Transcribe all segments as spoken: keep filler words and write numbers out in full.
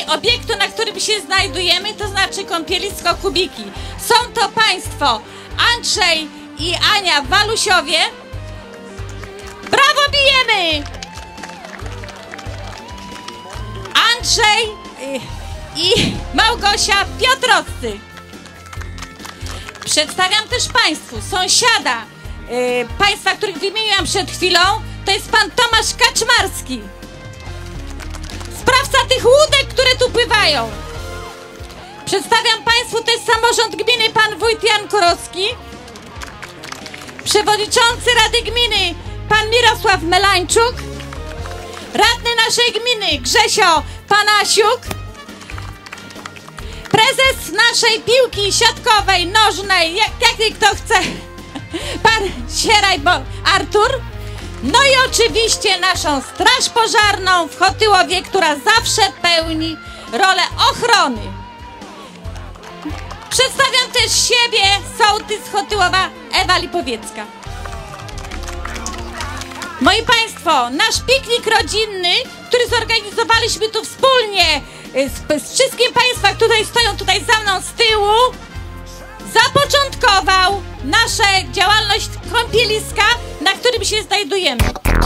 obiektu, na którym się znajdujemy, to znaczy kąpielisko Kubiki. Są to państwo Andrzej i Ania Walusiowie. Brawo, bijemy! Andrzej i Małgosia Piotrowscy. Przedstawiam też Państwu sąsiada yy, państwa, których wymieniłam przed chwilą. To jest pan Tomasz Kaczmarski. Sprawca tych łódek, które tu pływają. Przedstawiam Państwu też samorząd gminy, pan wójt Jan Kurowski. Przewodniczący Rady Gminy, pan Mirosław Melańczuk. Radny naszej gminy, Grzesio Panasiuk. Prezes naszej piłki siatkowej, nożnej, jak, jak kto chce, pan Sieraj Artur. No i oczywiście naszą straż pożarną w Chotyłowie, która zawsze pełni rolę ochrony. Przedstawiam też siebie, sołtys Chotyłowa Ewa Lipowiecka. Moi Państwo, nasz piknik rodzinny, który zorganizowaliśmy tu wspólnie z, z wszystkim Państwa, które tutaj stoją tutaj za mną z tyłu, zapoczątkował naszą działalność kąpieliska, na którym się znajdujemy.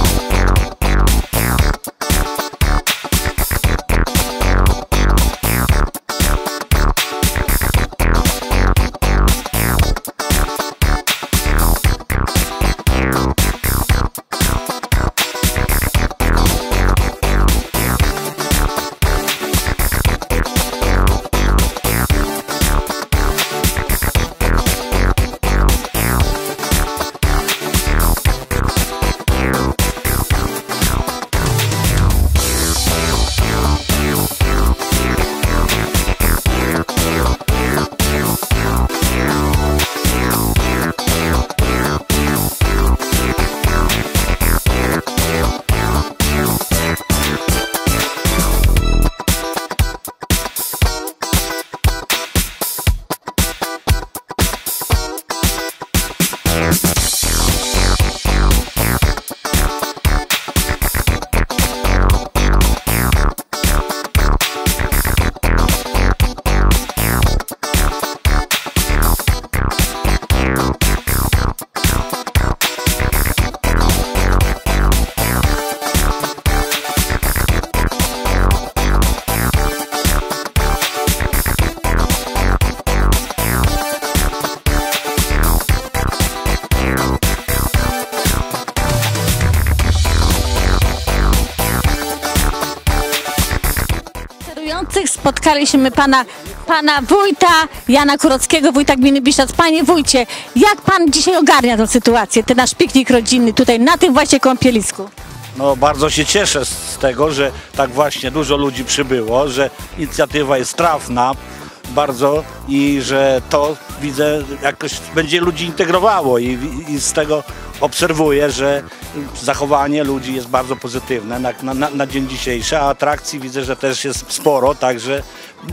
Spotkaliśmy pana, pana wójta Jana Kurowskiego, wójta gminy Biszczad. Panie wójcie, jak pan dzisiaj ogarnia tę sytuację, ten nasz piknik rodzinny tutaj na tym właśnie kąpielisku? No bardzo się cieszę z tego, że tak właśnie dużo ludzi przybyło, że inicjatywa jest trafna bardzo i że to widzę jakoś będzie ludzi integrowało i, i z tego obserwuję, że zachowanie ludzi jest bardzo pozytywne na, na, na dzień dzisiejszy, a atrakcji widzę, że też jest sporo, także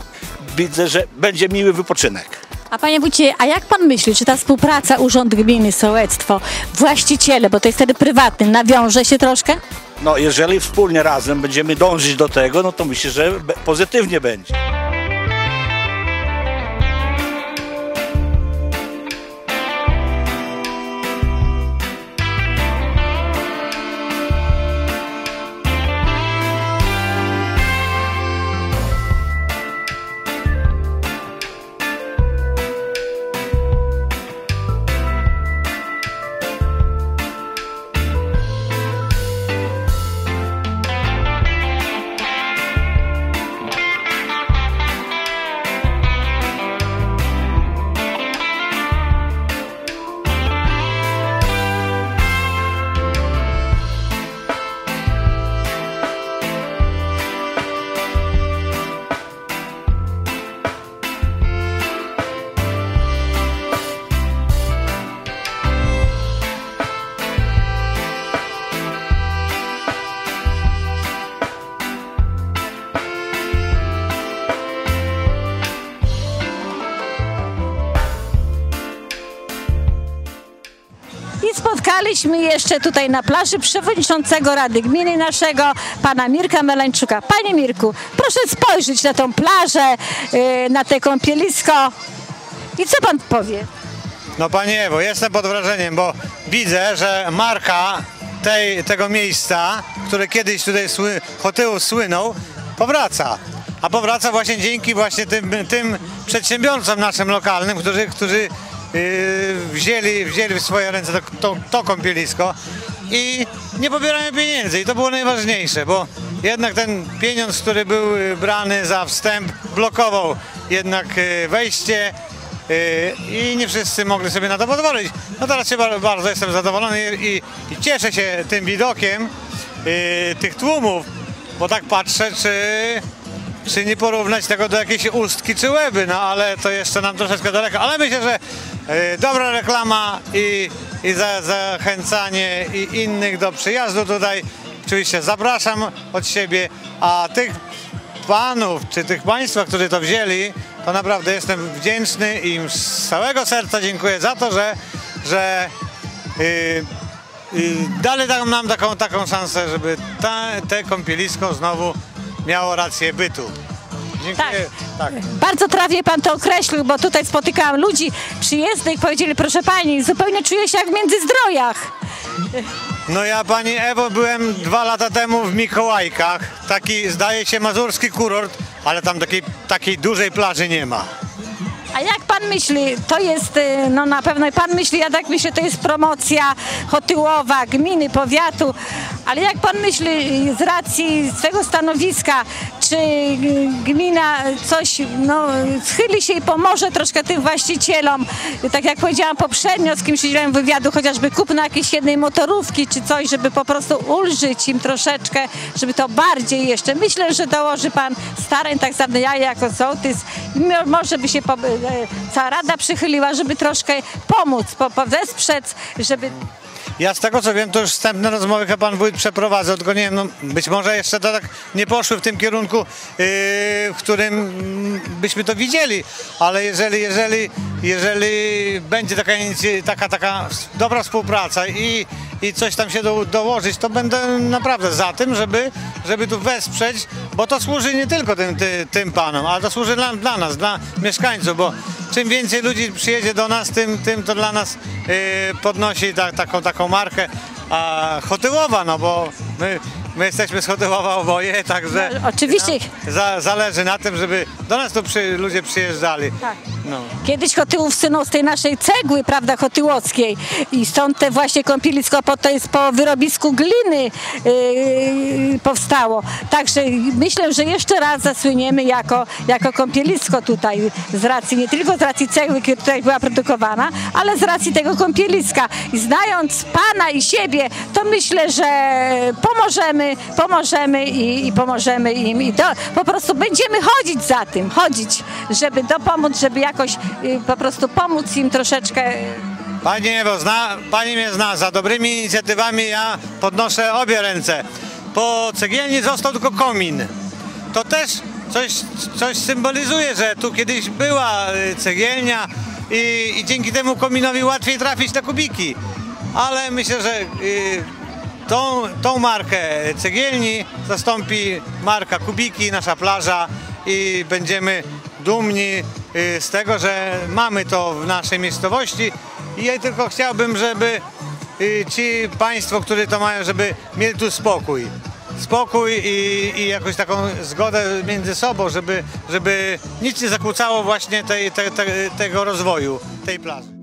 widzę, że będzie miły wypoczynek. A panie wójcie, a jak pan myśli, czy ta współpraca Urząd Gminy, Sołectwo, właściciele, bo to jest wtedy prywatny, nawiąże się troszkę? No jeżeli wspólnie razem będziemy dążyć do tego, no to myślę, że pozytywnie będzie. spotkaliśmy jeszcze tutaj na plaży przewodniczącego Rady Gminy naszego, pana Mirka Melańczuka. Panie Mirku, proszę spojrzeć na tą plażę, yy, na te kąpielisko i co pan powie? No Pani Ewo, jestem pod wrażeniem, bo widzę, że marka tej, tego miejsca, które kiedyś tutaj sły, Chotyłów słynął, powraca. A powraca właśnie dzięki właśnie tym, tym przedsiębiorcom naszym lokalnym, którzy, którzy yy, wzięli, wzięli w swoje ręce to, to, to kąpielisko i nie pobierają pieniędzy. I to było najważniejsze, bo jednak ten pieniądz, który był brany za wstęp, blokował jednak wejście i nie wszyscy mogli sobie na to pozwolić. No teraz się bardzo jestem zadowolony i, i cieszę się tym widokiem y, tych tłumów, bo tak patrzę, czy, czy nie porównać tego do jakiejś Ustki czy Łeby, no ale to jeszcze nam troszeczkę daleko, ale myślę, że y, dobra reklama i, i za, zachęcanie i innych do przyjazdu tutaj. Oczywiście zapraszam od siebie, a tych panów, czy tych państwa, którzy to wzięli, to naprawdę jestem wdzięczny i im z całego serca dziękuję za to, że, że yy, yy, dali nam taką, taką szansę, żeby ta, te kąpielisko znowu miało rację bytu. Dziękuję. Tak. Tak. Bardzo trafnie pan to określił, bo tutaj spotykałam ludzi przyjezdnych, powiedzieli, proszę pani, zupełnie czuję się jak w Międzyzdrojach. No ja, Pani Ewo, byłem dwa lata temu w Mikołajkach, taki zdaje się mazurski kurort, ale tam takiej, takiej dużej plaży nie ma. A jak pan myśli, to jest, no na pewno pan myśli, ja tak myślę, to jest promocja Chotyłowa, gminy, powiatu, ale jak pan myśli z racji swego stanowiska, czy gmina coś, no, schyli się i pomoże troszkę tym właścicielom, tak jak powiedziałam poprzednio, z kimś udzielałem wywiadu, chociażby kupno jakiejś jednej motorówki czy coś, żeby po prostu ulżyć im troszeczkę, żeby to bardziej jeszcze. Myślę, że dołoży pan starań, tak samo ja jako sołtys, może by się po, cała Rada przychyliła, żeby troszkę pomóc, po, po wesprzeć, żeby... Ja z tego co wiem, to już wstępne rozmowy chyba pan wójt przeprowadzał, tylko nie wiem, no być może jeszcze to tak nie poszły w tym kierunku, yy, w którym byśmy to widzieli, ale jeżeli, jeżeli, jeżeli będzie taka, taka, taka dobra współpraca i, i coś tam się do, dołożyć, to będę naprawdę za tym, żeby, żeby tu wesprzeć, bo to służy nie tylko tym, ty, tym panom, ale to służy dla, dla nas, dla mieszkańców, bo czym więcej ludzi przyjedzie do nas, tym, tym to dla nas yy, podnosi ta, taką, taką markę. A Chotyłowa, no bo my, my jesteśmy z Chotyłowa oboje, także no, oczywiście za, zależy na tym, żeby do nas tu przy, ludzie przyjeżdżali. Tak. No. Kiedyś Chotyłów synął z tej naszej cegły, prawda, chotyłowskiej i stąd te właśnie kąpielisko po, to jest po wyrobisku gliny yy, powstało. Także myślę, że jeszcze raz zasłyniemy jako, jako kąpielisko tutaj z racji, nie tylko z racji cegły, która tutaj była produkowana, ale z racji tego kąpieliska. I znając pana i siebie, to myślę, że pomożemy, pomożemy i, i pomożemy im i do, po prostu będziemy chodzić za tym, chodzić, żeby dopomóc, żeby jakoś y, po prostu pomóc im troszeczkę. Pani Ewo, zna, pani mnie zna, za dobrymi inicjatywami ja podnoszę obie ręce. Po cegielni został tylko komin. To też coś, coś symbolizuje, że tu kiedyś była cegielnia i, i dzięki temu kominowi łatwiej trafić na kubiki. Ale myślę, że y, tą, tą markę cegielni zastąpi marka kubiki, nasza plaża i będziemy dumni z tego, że mamy to w naszej miejscowości i ja tylko chciałbym, żeby ci państwo, którzy to mają, żeby mieli tu spokój. Spokój i, i jakąś taką zgodę między sobą, żeby, żeby nic nie zakłócało właśnie tej, te, te, tego rozwoju tej plaży.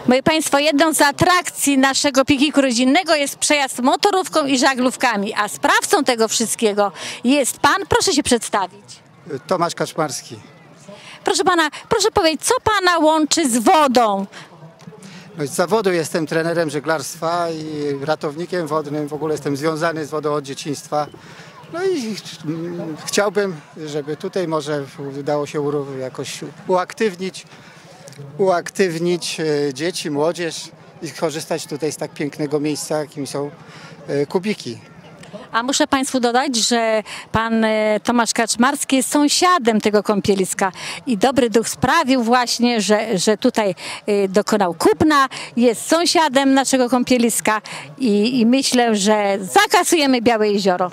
Moi Państwo, jedną z atrakcji naszego pikniku rodzinnego jest przejazd motorówką i żaglówkami, a sprawcą tego wszystkiego jest Pan. Proszę się przedstawić. Tomasz Kaczmarski. Proszę Pana, proszę powiedzieć, co Pana łączy z wodą? No z zawodu jestem trenerem żeglarstwa i ratownikiem wodnym. W ogóle jestem związany z wodą od dzieciństwa. No i mm, chciałbym, żeby tutaj może udało się jakoś uaktywnić, uaktywnić e, dzieci, młodzież i korzystać tutaj z tak pięknego miejsca, jakim są e, kubiki. A muszę Państwu dodać, że Pan e, Tomasz Kaczmarski jest sąsiadem tego kąpieliska i dobry duch sprawił właśnie, że, że tutaj e, dokonał kupna, jest sąsiadem naszego kąpieliska i, i myślę, że zakasujemy Białe Jezioro.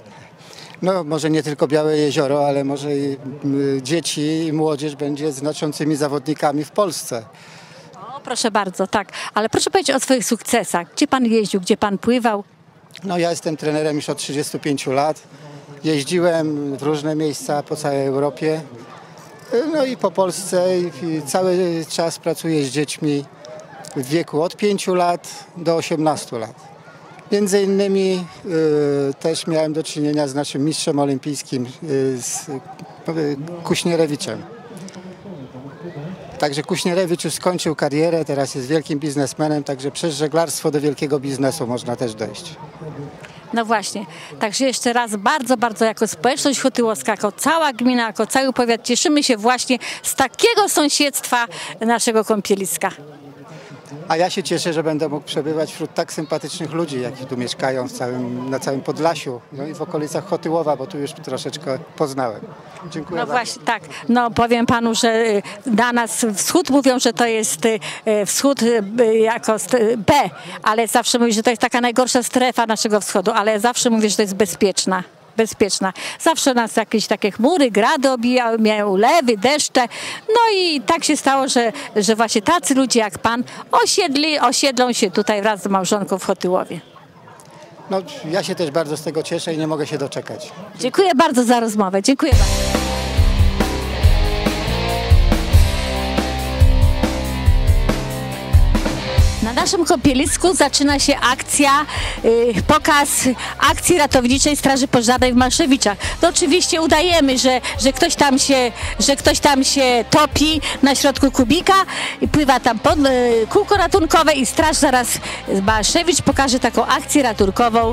No może nie tylko Białe Jezioro, ale może i y, dzieci i młodzież będzie znaczącymi zawodnikami w Polsce. O, proszę bardzo, tak. Ale proszę powiedzieć o swoich sukcesach. Gdzie Pan jeździł, gdzie Pan pływał? No ja jestem trenerem już od trzydziestu pięciu lat. Jeździłem w różne miejsca po całej Europie. No i po Polsce i, i cały czas pracuję z dziećmi w wieku od pięciu lat do osiemnastu lat. Między innymi y, też miałem do czynienia z naszym mistrzem olimpijskim, y, z y, Kuśnierewiczem. Także Kuśnierewicz już skończył karierę, teraz jest wielkim biznesmenem, także przez żeglarstwo do wielkiego biznesu można też dojść. No właśnie, także jeszcze raz bardzo, bardzo jako społeczność chotyłowska, jako cała gmina, jako cały powiat cieszymy się właśnie z takiego sąsiedztwa naszego kąpieliska. A ja się cieszę, że będę mógł przebywać wśród tak sympatycznych ludzi, jak tu mieszkają w całym, na całym Podlasiu, no i w okolicach Chotyłowa, bo tu już troszeczkę poznałem. Dziękuję No bardzo. właśnie, tak. No powiem Panu, że na nas wschód mówią, że to jest wschód jako B, ale zawsze mówię, że to jest taka najgorsza strefa naszego wschodu, ale zawsze mówię, że to jest bezpieczna. bezpieczna. Zawsze nas jakieś takie chmury, grady obijały, miały ulewy, deszcze. No i tak się stało, że, że właśnie tacy ludzie jak Pan osiedli, osiedlą się tutaj wraz z małżonką w Chotyłowie. No, ja się też bardzo z tego cieszę i nie mogę się doczekać. Dziękuję bardzo za rozmowę. Dziękuję bardzo. Na naszym kąpielisku zaczyna się akcja, y, pokaz akcji ratowniczej Straży Pożarnej w Malszewiczach. To oczywiście udajemy, że, że, ktoś tam się, że ktoś tam się topi na środku kubika i pływa tam pod, y, kółko ratunkowe i straż zaraz Malszewicz pokaże taką akcję ratunkową.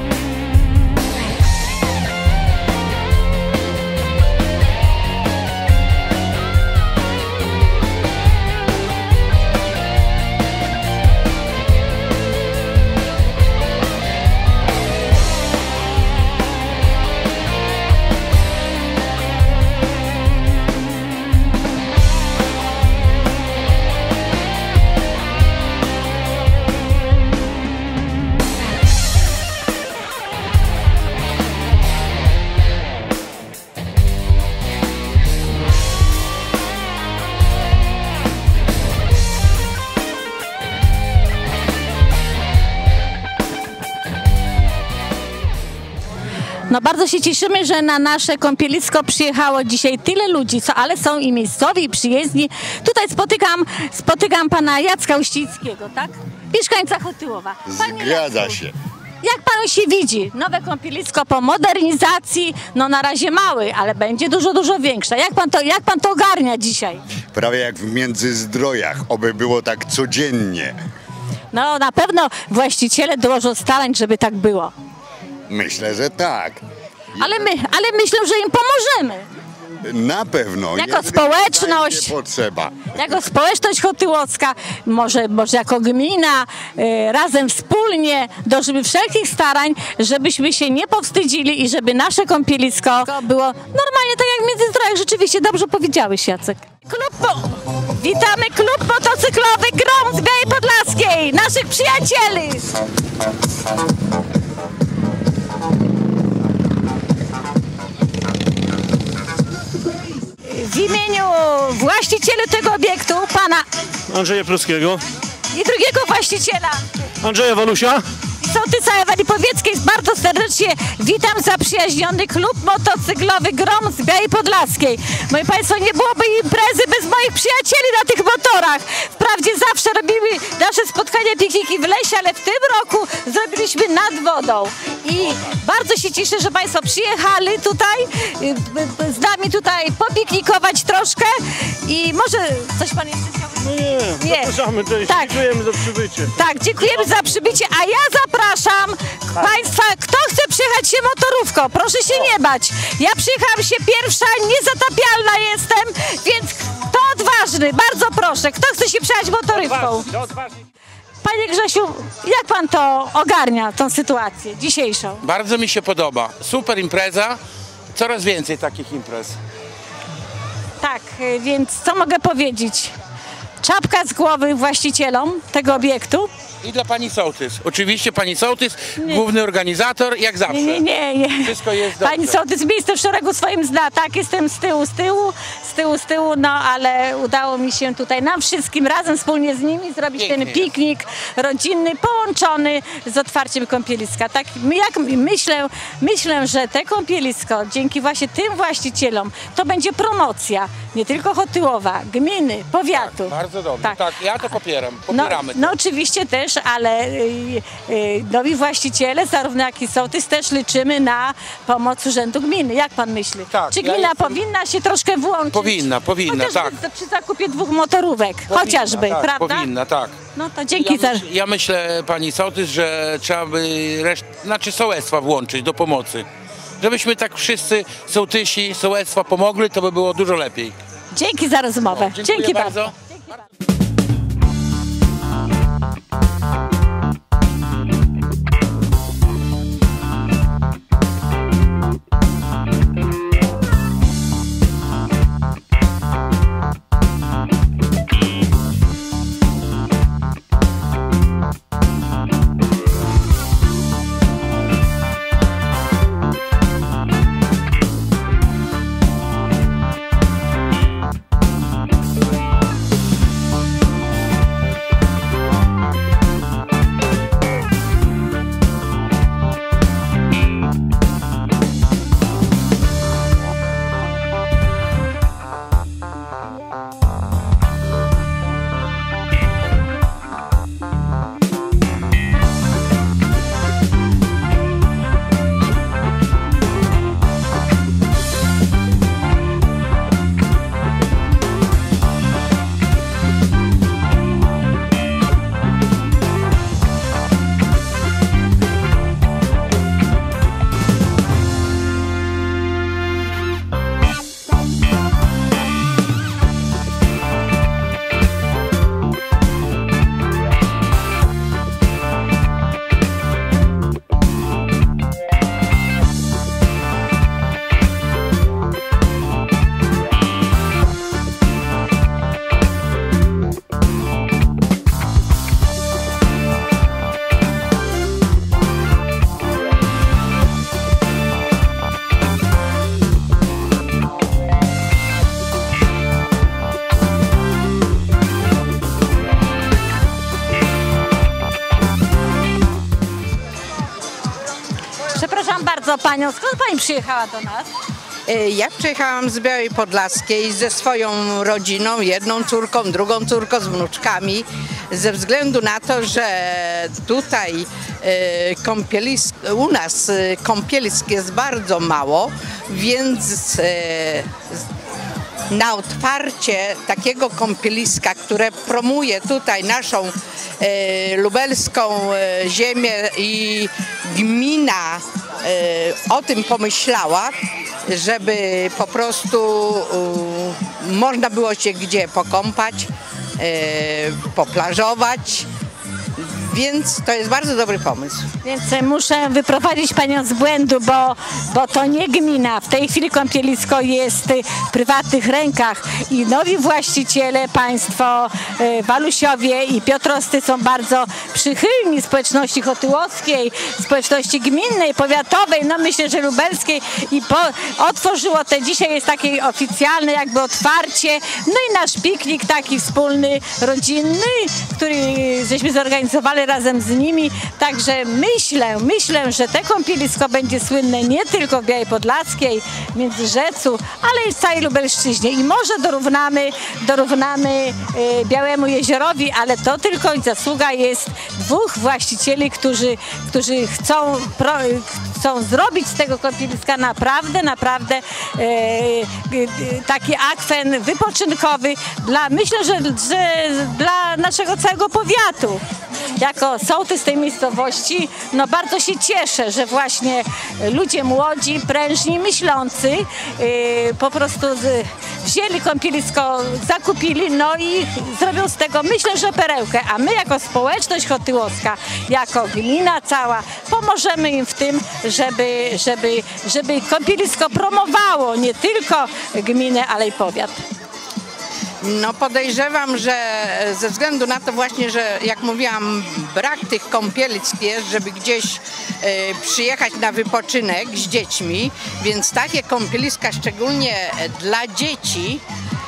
No bardzo się cieszymy, że na nasze kąpielisko przyjechało dzisiaj tyle ludzi, co, ale są i miejscowi, i przyjezdni. Tutaj spotykam, spotykam pana Jacka Uścińskiego, tak? Mieszkańca Chotyłowa. Panie Zgadza Jacku, się. jak panu się widzi? Nowe kąpielisko po modernizacji, no na razie mały, ale będzie dużo, dużo większe. Jak pan to, jak pan to ogarnia dzisiaj? Prawie jak w Międzyzdrojach, oby było tak codziennie. No na pewno właściciele dołożą starań, żeby tak było. Myślę, że tak. Ale, my, ale myślę, że im pomożemy. Na pewno. Jako jak społeczność. będzie potrzeba. Jako społeczność chotyłowska, może, może jako gmina, e, razem wspólnie dożymy wszelkich starań, żebyśmy się nie powstydzili i żeby nasze kąpielisko było normalnie tak jak w Międzyzdrojach. Rzeczywiście dobrze powiedziałeś, Jacek. Klub po... Witamy klub motocyklowy Grom z Białej Podlaskiej, naszych przyjacieli. W imieniu właściciela tego obiektu, pana Andrzeja Pruskiego, i drugiego właściciela, Andrzeja Walusia. sołtysa Ewy Powieckiej, bardzo serdecznie witam zaprzyjaźniony klub motocyklowy Grom z Białej Podlaskiej. Moi Państwo, nie byłoby imprezy bez moich przyjacieli na tych motorach. Wprawdzie zawsze robimy nasze spotkania, pikniki w lesie, ale w tym roku zrobiliśmy nad wodą. I bardzo się cieszę, że Państwo przyjechali tutaj z nami tutaj popiknikować troszkę. I może coś Pan jeszcze chciał? Nie, nie. Zapraszamy, cześć. Tak. Dziękujemy za przybycie. Tak, dziękujemy za przybycie, a ja zapraszam Państwa, kto chce przyjechać się motorówką, proszę się nie bać. Ja przyjechałam się pierwsza, niezatapialna jestem, więc kto odważny, bardzo proszę, kto chce się przyjechać motorówką? Panie Grzesiu, jak Pan to ogarnia, tą sytuację dzisiejszą? Bardzo mi się podoba. Super impreza, coraz więcej takich imprez. Tak, więc co mogę powiedzieć? Czapka z głowy właścicielom tego obiektu. I dla pani sołtys. Oczywiście pani sołtys, nie. Główny organizator, jak zawsze. Nie, nie, nie. Wszystko jest dobrze. Pani sołtys miejsce w szeregu swoim zna. Tak, jestem z tyłu, z tyłu, z tyłu, z tyłu, no ale udało mi się tutaj nam wszystkim razem wspólnie z nimi zrobić Pięknie ten piknik jest. rodzinny, połączony z otwarciem kąpieliska. Tak, jak myślę, myślę, że te kąpielisko dzięki właśnie tym właścicielom to będzie promocja, nie tylko Chotyłowa, gminy, powiatu. Tak, bardzo dobrze. Tak. tak, ja to popieram. Popieramy no, no oczywiście też, ale y, y, nowi właściciele, zarówno jak i sołtys, też liczymy na pomoc Urzędu Gminy. Jak Pan myśli? Tak, Czy gmina ja jestem... powinna się troszkę włączyć? Powinna, powinna, chociażby tak. Przy zakupie dwóch motorówek, powinna, chociażby, tak, prawda? Powinna, tak. No to dzięki ja za... Myśl, ja myślę, pani sołtys, że trzeba by reszt... znaczy sołectwa włączyć do pomocy. Żebyśmy tak wszyscy sołtysi, sołectwa pomogli, to by było dużo lepiej. Dzięki za rozmowę. No, dzięki bardzo. bardzo. Przepraszam bardzo Panią, skąd Pani przyjechała do nas? Ja przyjechałam z Białej Podlaskiej ze swoją rodziną, jedną córką, drugą córką, z wnuczkami, ze względu na to, że tutaj kąpielisk, u nas kąpielisk jest bardzo mało, więc na otwarcie takiego kąpieliska, które promuje tutaj naszą e, lubelską e, ziemię i gmina e, o tym pomyślała, żeby po prostu e, można było się gdzie pokąpać, e, poplażować. Więc to jest bardzo dobry pomysł. Więc muszę wyprowadzić Panią z błędu, bo, bo to nie gmina. W tej chwili kąpielisko jest w prywatnych rękach i nowi właściciele, państwo Walusiowie i Piotrowscy są bardzo przychylni społeczności chotyłowskiej, społeczności gminnej, powiatowej, no myślę, że lubelskiej i po, otworzyło te, dzisiaj jest takie oficjalne jakby otwarcie, no i nasz piknik taki wspólny, rodzinny, który żeśmy zorganizowali razem z nimi, także my myślę, myślę, że te kąpielisko będzie słynne nie tylko w Białej Podlaskiej, Międzyrzecu, ale i w całej Lubelszczyźnie. I może dorównamy, dorównamy y, Białemu Jeziorowi, ale to tylko zasługa jest dwóch właścicieli, którzy, którzy chcą, pro, chcą zrobić z tego kąpieliska naprawdę, naprawdę y, y, taki akwen wypoczynkowy dla, myślę, że, że dla naszego całego powiatu. Jako sołtys tej miejscowości, no bardzo się cieszę, że właśnie ludzie młodzi, prężni, myślący yy, po prostu z, wzięli kąpielisko, zakupili, no i zrobią z tego, myślę, że perełkę. A my jako społeczność chotyłowska, jako gmina cała, pomożemy im w tym, żeby, żeby, żeby kąpielisko promowało nie tylko gminę, ale i powiat. No podejrzewam, że ze względu na to właśnie, że jak mówiłam, brak tych kąpielisk jest, żeby gdzieś y, przyjechać na wypoczynek z dziećmi, więc takie kąpieliska szczególnie dla dzieci,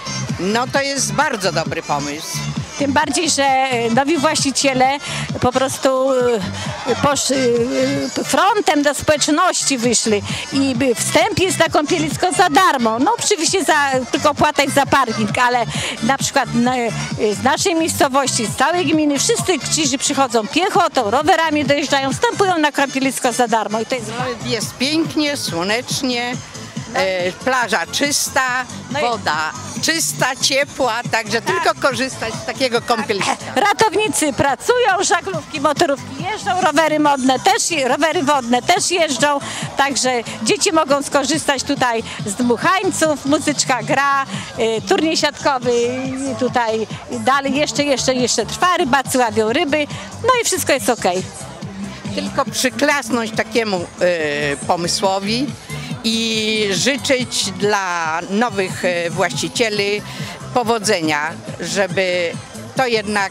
no to jest bardzo dobry pomysł. Tym bardziej, że nowi właściciele po prostu posz, frontem do społeczności wyszli i wstęp jest na kąpielisko za darmo. No oczywiście za, tylko opłata jest za parking, ale na przykład z naszej miejscowości, z całej gminy, wszyscy, którzy przychodzą piechotą, rowerami dojeżdżają, wstępują na kąpielisko za darmo. I to jest... jest pięknie, słonecznie. E, plaża czysta, no woda czysta, ciepła, także tak. Tylko korzystać z takiego kąpieliska. Ratownicy pracują, żaglówki, motorówki jeżdżą, rowery modne też, rowery wodne też jeżdżą, także dzieci mogą skorzystać tutaj z dmuchańców, muzyczka gra, y, turniej siatkowy y, tutaj dalej jeszcze, jeszcze, jeszcze trwa, rybacy ławią ryby, no i wszystko jest okej. Tylko przyklasnąć takiemu y, pomysłowi i życzyć dla nowych właścicieli powodzenia, żeby to jednak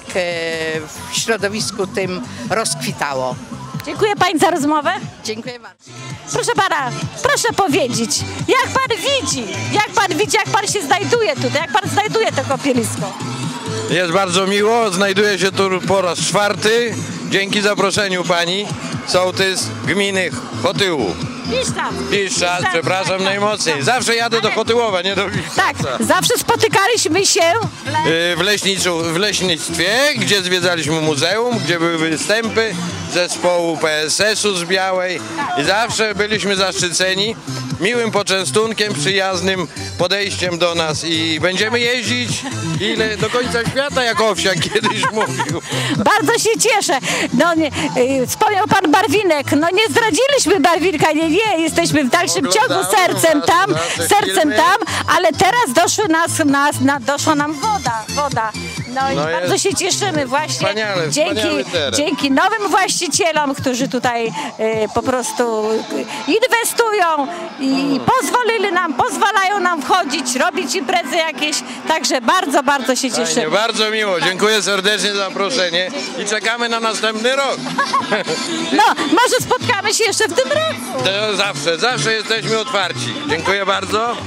w środowisku tym rozkwitało. Dziękuję pani za rozmowę. Dziękuję bardzo. Proszę pana, proszę powiedzieć, jak pan widzi, jak pan widzi, jak pan się znajduje tutaj, jak pan znajduje to kąpielisko? Jest bardzo miło, znajduję się tu po raz czwarty, dzięki zaproszeniu pani, sołtys gminy Chotyłów. Piszczan. Piszczan, przepraszam najmocniej. Zawsze jadę do Chotyłowa, nie do Piszczanca. Tak, zawsze spotykaliśmy się w, leśniczu, w leśnictwie, gdzie zwiedzaliśmy muzeum, gdzie były występy zespołu P S S-u z Białej i zawsze byliśmy zaszczyceni miłym poczęstunkiem, przyjaznym podejściem do nas i będziemy jeździć ile do końca świata, jak Owsiak kiedyś mówił. Bardzo się cieszę. No, nie, y, wspomniał pan Barwinek, no nie zdradziliśmy Barwinka, nie, nie, jesteśmy w dalszym ciągu sercem tam, sercem tam, ale teraz doszły nas, nas na, doszła nam woda, woda. No i no bardzo się cieszymy właśnie wspaniale, dzięki, dzięki nowym właścicielom, którzy tutaj y, po prostu inwestują i pozwolili nam, pozwalają nam wchodzić, robić imprezy jakieś, także bardzo, bardzo się cieszymy. Fajnie, bardzo miło, dziękuję serdecznie za zaproszenie i czekamy na następny rok. No, może spotkamy się jeszcze w tym roku. To zawsze, zawsze jesteśmy otwarci. Dziękuję bardzo.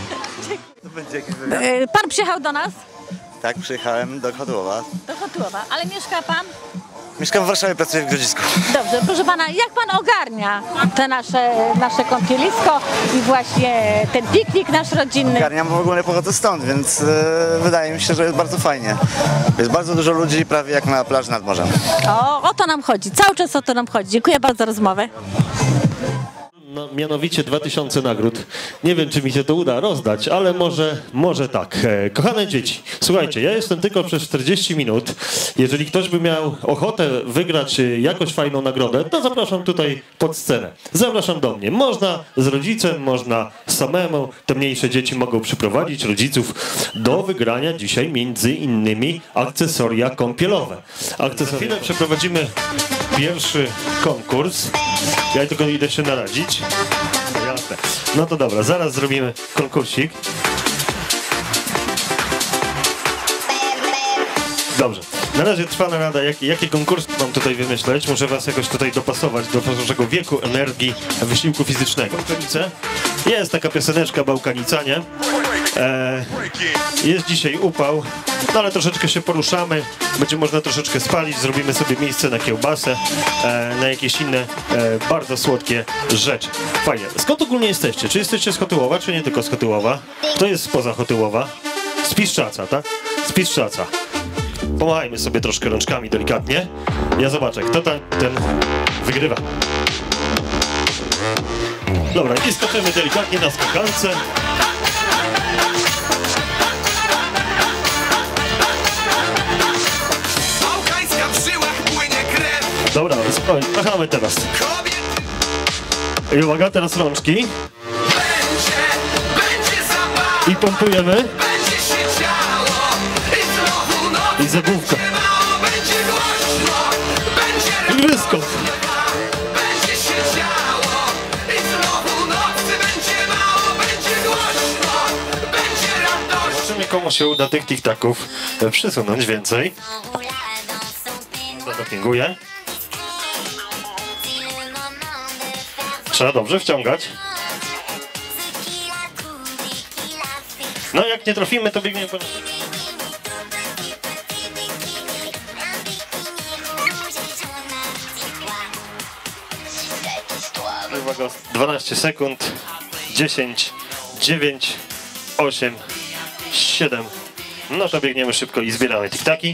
Y, Pan przyjechał do nas? Tak, przyjechałem do Chotyłowa. Do Chotyłowa, ale mieszka pan? Mieszkam w Warszawie, pracuję w Grodzisku. Dobrze, proszę pana, jak pan ogarnia te nasze, nasze kąpielisko i właśnie ten piknik nasz rodzinny? Ogarniam, bo w ogóle pochodzę stąd, więc e, wydaje mi się, że jest bardzo fajnie. Jest bardzo dużo ludzi, prawie jak na plaży nad morzem. O, o to nam chodzi, cały czas o to nam chodzi. Dziękuję bardzo za rozmowę. No, mianowicie dwa tysiące nagród. Nie wiem, czy mi się to uda rozdać, ale może, może tak. E, kochane dzieci, słuchajcie, ja jestem tylko przez czterdzieści minut. Jeżeli ktoś by miał ochotę wygrać jakąś fajną nagrodę, to zapraszam tutaj pod scenę. Zapraszam do mnie. Można z rodzicem, można samemu. Te mniejsze dzieci mogą przyprowadzić rodziców do wygrania dzisiaj między innymi akcesoria kąpielowe. Akcesoria. Za chwilę przeprowadzimy pierwszy konkurs. Ja tylko idę się naradzić. Jasne. No to dobra, zaraz zrobimy konkursik. Dobrze. Na razie trwa narada, jak, jakie konkursy mam tutaj wymyśleć. Muszę was jakoś tutaj dopasować do waszego wieku, energii, wysiłku fizycznego. Jest taka pioseneczka Bałkanica, nie? E, jest dzisiaj upał. No ale troszeczkę się poruszamy, będzie można troszeczkę spalić, zrobimy sobie miejsce na kiełbasę, e, na jakieś inne e, bardzo słodkie rzeczy. Fajnie. Skąd ogólnie jesteście? Czy jesteście z Chotyłowa, czy nie tylko z Chotyłowa? Kto jest spoza Chotyłowa? Z Piszczaca, tak? Z Piszczaca. Pomachajmy sobie troszkę rączkami delikatnie. Ja zobaczę, kto tam ten wygrywa. Dobra, i skoczymy delikatnie na skakance. Dobra, spokojnie, machamy teraz. I uwaga, teraz rączki. I pompujemy. I zagłówka. I wyskok. Zobaczymy, komu się uda tych tiktaków przysunąć więcej. Zadopinguję. Trzeba dobrze wciągać. No jak nie trafimy, to biegniemy po... Uwaga, dwanaście sekund. dziesięć, dziewięć, osiem, siedem. No to biegniemy szybko i zbieramy tiktaki.